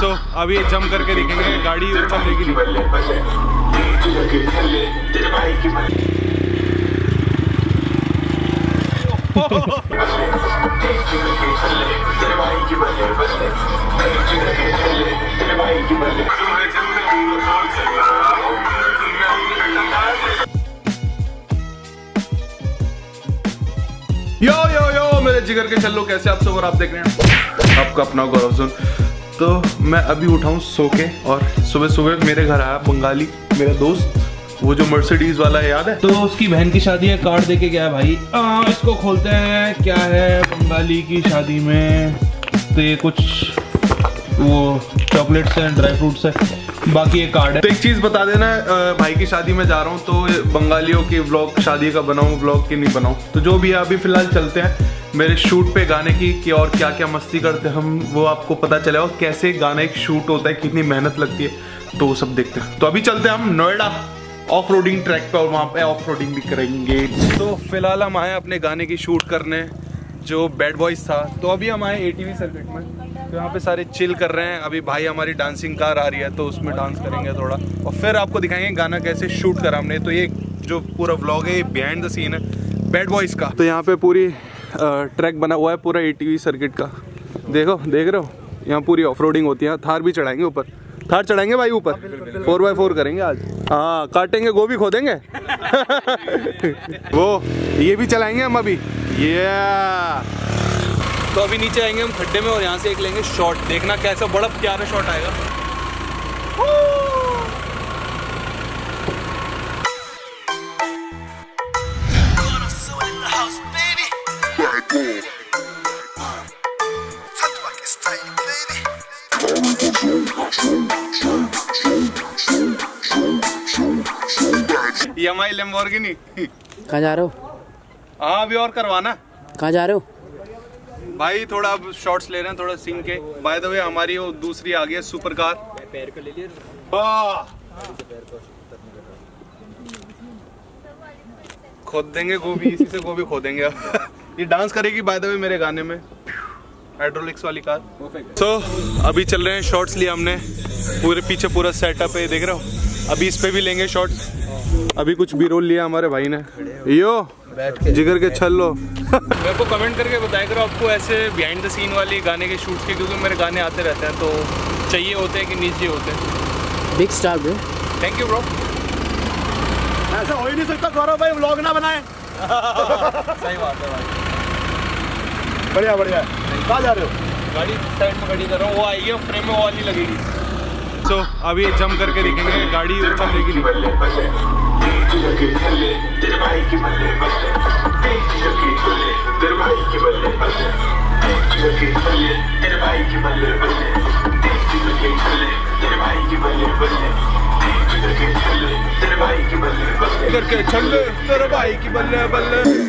तो अभी जम करके दिखेंगे, गाड़ी चलेगी नहीं। यो यो यो मेरे जिगर के चलो, कैसे आप सब? और आप देख रहे हैं आपका अपना गौरव जोन। तो मैं अभी उठाऊं सो के, और सुबह सुबह मेरे घर आया बंगाली मेरा दोस्त, वो जो मर्सिडीज वाला है, याद है? तो उसकी बहन की शादी है, कार्ड देके गया भाई। इसको खोलते हैं, क्या है बंगाली की शादी में। तो ये कुछ वो चॉकलेट्स हैं, ड्राई फ्रूट्स है, बाकी ये कार्ड है। तो एक चीज बता देना, भाई की शादी में जा रहा हूँ, तो बंगालियों की व्लॉग शादी का बनाऊं व्लॉग की नहीं बनाऊं, तो जो भी है अभी फिलहाल चलते हैं मेरे शूट पे गाने की और क्या क्या मस्ती करते हैं हम, वो आपको पता चलेगा कैसे गाना एक शूट होता है, कितनी मेहनत लगती है, तो वो सब देखते हैं। तो अभी चलते हैं हम नोएडा ऑफ रोडिंग ट्रैक पे, और वहाँ पे ऑफ रोडिंग भी करेंगे। तो फिलहाल हम आए अपने गाने की शूट करने, जो बैड बॉयज था। तो अभी हम आए ATV सर्किट में, तो यहाँ पे सारे चिल कर रहे हैं। अभी भाई हमारी डांसिंग कार आ रही है, तो उसमें डांस करेंगे थोड़ा, और फिर आपको दिखाएंगे गाना कैसे शूट करा हमने। तो ये जो पूरा व्लॉग है, ये बिहाइंड द सीन है बैड बॉयज का। तो यहाँ पे पूरी ट्रैक बना हुआ है पूरा ATV सर्किट का, देखो, देख रहे हो? यहाँ पूरी ऑफ रोडिंग होती है। थार भी चढ़ाएंगे ऊपर, थार चढ़ाएंगे भाई ऊपर, 4x4 करेंगे आज। हाँ, काटेंगे, गोभी खोदेंगे। वो ये भी चलाएंगे हम अभी। ये तो अभी नीचे आएंगे हम खड्डे में, और यहाँ से एक लेंगे शॉट, देखना कैसा बड़ा प्यारा शॉट आएगा। ये हमारी लैम्बोर्गिनी। कहाँ जा रहे हो? हाँ, अभी और करवाना। कहाँ जा रहे हो भाई? थोड़ा अब शॉट्स ले रहे हैं, थोड़ा सिंह के। बाय द वे हमारी वो दूसरी आ गई है सुपर कार। पैर को ले लिया, खोद देंगे गोभी, इसी से गोभी खोदेंगे। ये डांस करेगी बाय द वे मेरे गाने में, हाइड्रोलिक्स वाली कार। तो अभी चल रहे हैं, शॉट्स लिया हमने, पूरे पीछे पूरा सेटअप है, देख रहे हो? अभी इस पे भी लेंगे शॉट्स। अभी कुछ भी रोल लिया हमारे भाई ने। यो जिगर के छल्लो। मेरे को कमेंट करके बताया करो आपको ऐसे बिहाइंड द सीन वाली गाने के शूट्स के, क्योंकि मेरे गाने आते रहते हैं, तो चाहिए होते हैं कि नहीं चाहिए होते हैं। Big star bro. Thank you bro. ऐसा हो ही नहीं सकता गौरव भाई व्लॉग ना बनाए। सही बात है भाई। बढ़िया बढ़िया। कहाँ जा रहे हो? गाड़ी साइड में खड़ी कर रहा हूँ, वो आएगी फ्रेम में, वो वाली लगेगी। तो अभी जम करके दिखेंगे, गाड़ी चलेगी नहीं। करके छल्ले तेरे भाई की बल्ले बल्ले।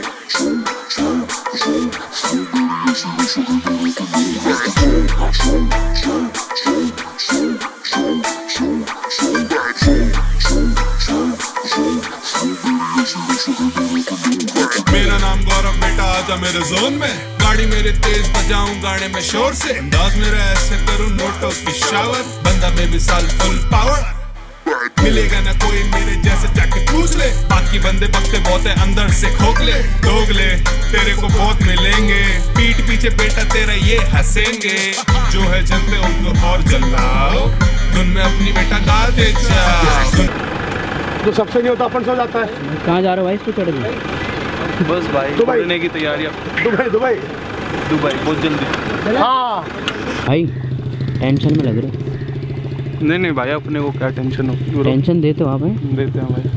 मेरा नाम गौरव, बेटा आजा मेरे जोन में। गाड़ी मेरे तेज बजाऊं गाने में शोर से, अंदाज मेरा ऐसे करूं नोटों की शावर। बंदा बेमिसाल फुल पावर, मिलेगा ना कोई मेरे जैसे, जाके पूछ ले। बाकी बंदे बकते बहुत है, अंदर से खोखले दोगले, तेरे को बहुत मिलेंगे। पीठ पीछे बेटा तेरा ये हंसेंगे, जो है जलते उनको और जलाओ, धुन में अपनी बेटा गा दे जा। तो सबसे नहीं होता अपन सो जाता है। कहाँ जा रहे हो भाई? इसको चढ़ गए बस भाई, दुबई की तैयारी। दुबई दुबई दुबई बहुत जल्दी। हाँ भाई, टेंशन में लग रहे। नहीं नहीं भाई, अपने को क्या टेंशन हो? टेंशन देते हो आप? देते हैं भाई।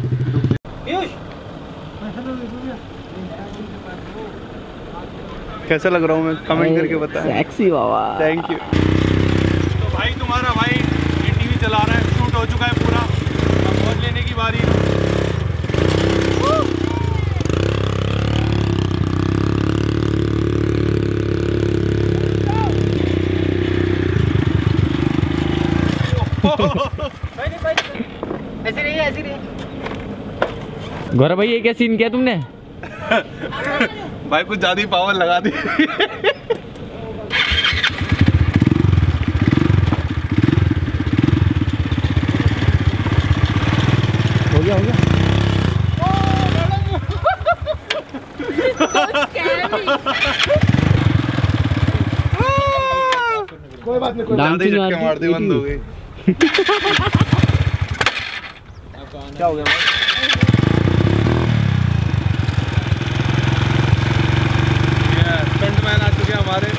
कैसा लग रहा हूँ मैं? कमेंट करके बताएं। सेक्सी बाबा। Thank you. तो भाई तुम्हारा भाई ATV चला रहा है, शूट हो चुका है पूरा, अब वोट लेने की बारी। ऐसे नहीं, ऐसे नहीं। गौरव भाई, ये क्या सीन किया तुमने? भाई कुछ ज्यादा ही पावर लगा दी। बाद में कोई ज्यादा ही झटके मार दी, बंद हो गई। क्या हो गया भाई? स्टंटमैन आ चुके हैं हमारे।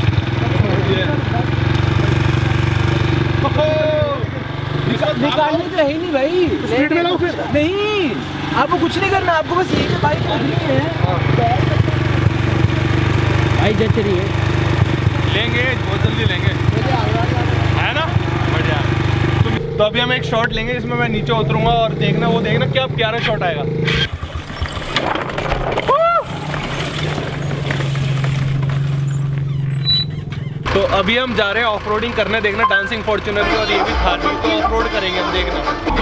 निकालनी तो है ही नहीं भाई, स्पीड में लाओ फिर। नहीं आपको कुछ नहीं करना, आपको बस यही बाइक पकड़नी है। भाई जच रही है, लेंगे बहुत जल्दी लेंगे, है ना? बढ़िया। तो अभी हम एक शॉट लेंगे, इसमें मैं नीचे उतरूंगा और देखना, वो देखना क्या प्यारा शॉट आएगा। तो अभी हम जा रहे हैं ऑफ रोडिंग करने, देखना डांसिंग फॉर्च्यूनर की और ये भी थार भी, तो ऑफ रोड करेंगे हम, देखना।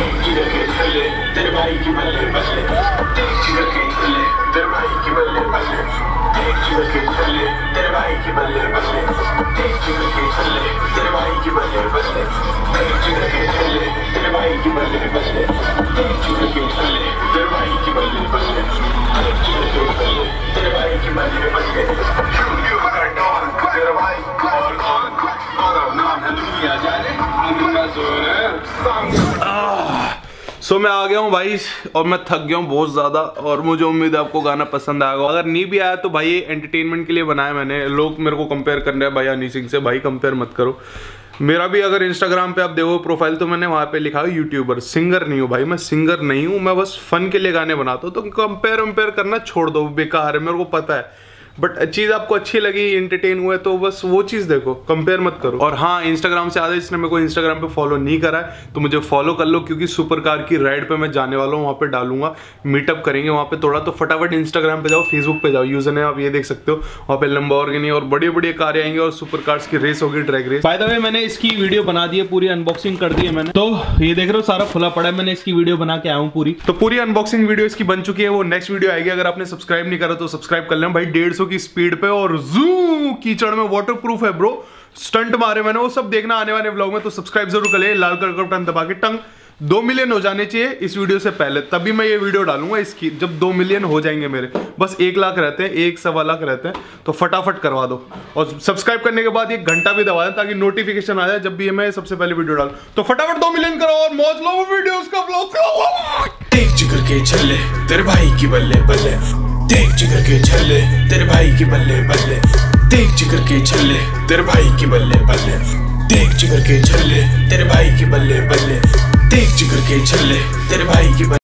सो मैं आ गया हूँ भाई और मैं थक गया हूँ बहुत ज़्यादा, और मुझे उम्मीद है आपको गाना पसंद आएगा। अगर नहीं भी आया तो भाई ये एंटरटेनमेंट के लिए बनाया मैंने। लोग मेरे को कंपेयर कर रहे हैं भाई हनी सिंह से, भाई कंपेयर मत करो। मेरा भी अगर इंस्टाग्राम पे आप देखो प्रोफाइल तो मैंने वहाँ पे लिखा है यूट्यूबर, सिंगर नहीं हूँ भाई, मैं सिंगर नहीं हूँ, मैं बस फन के लिए गाने बनाता हूँ। तो कंपेयर करना छोड़ दो, बेकार है, मेरे को पता है। बट चीज़ आपको अच्छी लगी, एंटरटेन हुए तो बस वो चीज़ देखो, कंपेयर मत करो। और हाँ, इंस्टाग्राम से आधा जिसने मेरे को इंस्टाग्राम पे फॉलो नहीं करा है तो मुझे फॉलो कर लो, क्योंकि सुपर कार की राइड पे मैं जाने वाला हूँ, वहाँ पे डालूंगा, मीटअप करेंगे वहाँ पे थोड़ा। तो फटाफट इंस्टाग्राम पे जाओ, फेसबुक पे जाओ, यूजर ने आप ये देख सकते हो, वहाँ पे लंबोर्गिनी और बड़ी बड़ी कारें आएंगी और सुपर कार्स की रेस होगी, drag race. By the way मैंने इसकी वीडियो बना दी है, पूरी अनबॉक्सिंग कर दी है मैंने, तो ये देख रहे हो सारा खुला पड़ा है, मैंने इसकी वीडियो बना के आया हूँ पूरी। तो पूरी अनबॉक्सिंग वीडियो इसकी बन चुकी है, वो नेक्स्ट वीडियो आएगी। अगर आपने सब्सक्राइब नहीं करा तो सब्सक्राइब कर लेना भाई, 150 की स्पीड पे, और जू कीचड़ में वाटरप्रूफ है ब्रो, स्टंट मारे मैंने, वो सब देखना आने वाले व्लॉग में। तो सब्सक्राइब जरूर कर ले, लाल कलर का बटन दबा के टंग। 2 मिलियन हो जाने चाहिए इस वीडियो से पहले, तभी मैं ये वीडियो डालूंगा इसकी, जब 2 मिलियन हो जाएंगे मेरे। बस 1 लाख रहते हैं, 1-1.25 लाख रहते हैं, तो फटाफट करवा दो। और सब्सक्राइब करने के बाद 1 घंटा भी दबा दें ताकि नोटिफिकेशन आ जाए जब भी मैं सबसे पहले वीडियो डालूं। तो फटाफट 2 मिलियन करो और मौज लो वीडियोस का व्लॉग करो। देख जिगर के छल्ले तेरे भाई की बल्ले बल्ले, देख जिगर के छल्ले तेरे भाई की बल्ले बल्ले, देख जिगर के छल्ले तेरे भाई की बल्ले बल्ले, देख जिगर के छल्ले तेरे भाई की बल्ले बल्ले, देख जिगर के छल्ले तेरे भाई की